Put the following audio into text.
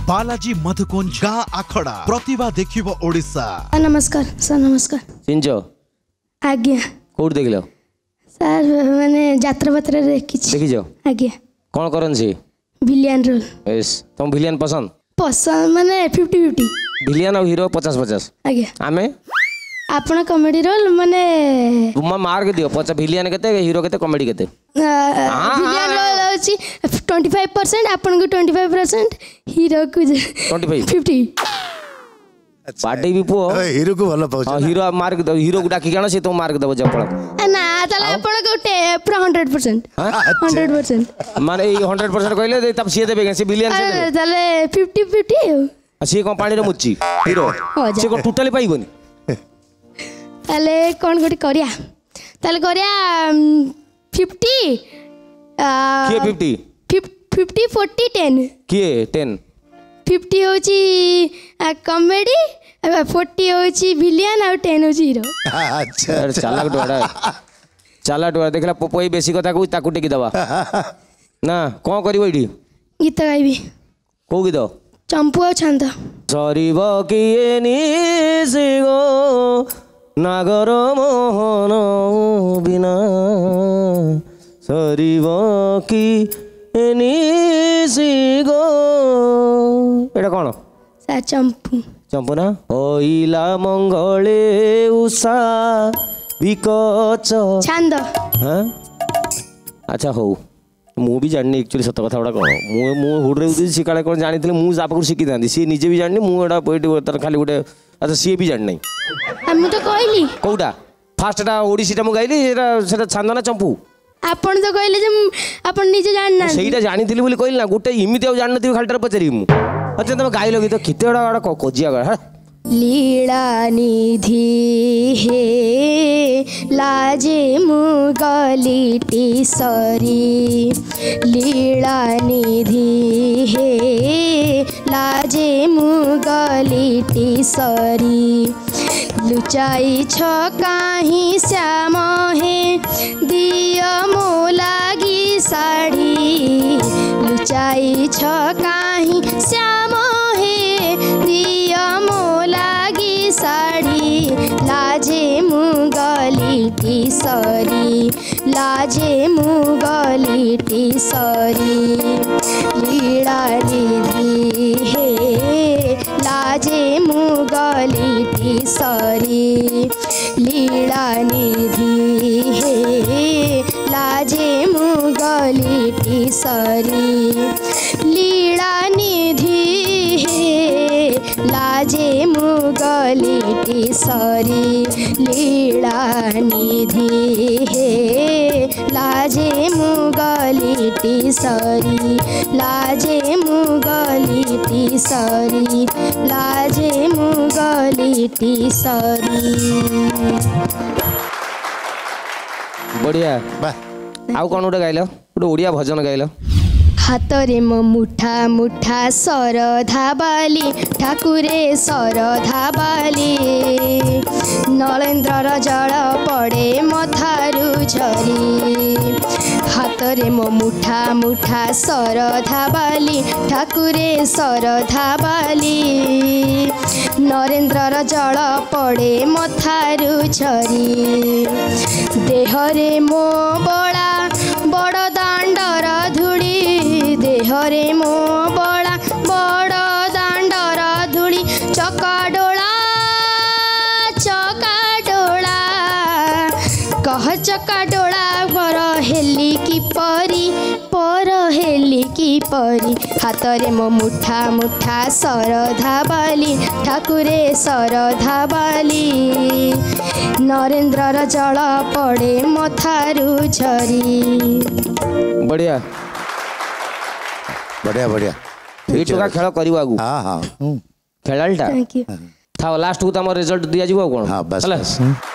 बालाजी मधुकुंज गाँ आखड़ा प्रतिभा देखिबो ओडिशा। नमस्कार सर। नमस्कार चिंचो आज्ञा कोड देखिलो सर माने यात्रा पत्र देखिछो आज्ञा कौन करन छी विलियन रोल। यस तुम विलियन पसंद माने 50-50 विलियन और हीरो 50-50 आज्ञा। आमे आपण कॉमेडी रोल माने तुम मार्क दियो 50 विलियन केते हीरो केते कॉमेडी केते विलियन रोल होची 25% आपण को 25% हीरो को 25 50 पार्टी भी पो हीरो को भलो पाउ हीरो मार्क दो हीरो को डाकी काना से तो मार्क दबो जपळ ना ताले आपण को पूरा 100% 100% माने 100% कहले तब से देबे से विलियन से देबे ताले 50-50 से कंपनी रे मुच्ची हीरो से को टोटली पाइबोनी ताले कोन गोटी करिया ताले करिया 50 के 50-40-10 के 10 50 होची कॉमेडी 40 होची विलियन और 10 होची हीरो। अच्छा चालाक डोड़ा देखला पोपोई बेसी कथा को ताकू टेकी दबा ना कोन करबो इडी गीत गाइबी को गीत चंपू और छंद सरीबो किए निसिगो नागर मोहन बिना सरीबो की निसिगो एटा कोन सर चंपू चंपू ना ओइला मंगले उषा विकच छंद हाँ अच्छा हो मु भी जाननी एक्चुअली सत कथा गुड़ा कौन मु हुड्रे सी काले कौन जानी मुझे पाखु शिखी था सी निजे भी जाननी मुझे खाली गोटे अच्छा सी भी जाननी तो कहली कौटा फास्टा ओडिसीटा मु गाइली सेटा छांद ना चंपू आपण तो कहले जे आपण निजे जानना सेटा जानिथिली बोली कहली ना गोटे इमिति आ जाननथि खालटार पचारि मु अच्छा तुम गाइलो गीत केते बड़ा कोजिया गा लीला निधि हे लाजे मुगलिटी सरी लीला निधि हे लाजे मुगलिटी सरी लुचाई छ काहीं श्याम हे दियो मो लागी साड़ी लुचाई छ काहीं श्याम हे दियो मो लागी साड़ी लाजे मुगलिटी सरी लाजे मुगलिटी सरी लीला निधि हे लाजे मुगलिटी सरी लीला निधि हे लाजे मुगलिटी सरी लीला निधि हे लाजे मुगलिटी सरी लीला निधि हे लाजे मुगलिटी सरी लाजे मुगलिटी सरी लाजे मुगलिटी सरी। बढ़िया आउ कौन गोटे गाइल गोटे ओडिया भजन गाइल हातरे मो मुठा मुठा सरधा बाली ठाकुरे सरधा बाली नरेन्द्र जल पड़े मथारू झरी हातरे मो मुठा मुठा सरधा बाली ठाकुरे सरधा बाली नरेन्द्र जल पड़े मथारू झरी देहरे मो बड़ा बड़ दांडर धूली देहरे मो बड़ा बड़ दांडर धूली चकाडोला कह चकाडोला पर हेली की परी हातरे मो मुठा मुठा सरधा बाली ठाकुरे सरधा बाली नरेन्द्र जल पड़े मथारू झरी। बढ़िया बढ़िया बढ़िया ये टोका खेल करियो आगु हां हां खेलालटा थैंक यू था लास्ट को तमर रिजल्ट दिया जीवो कोन हां बस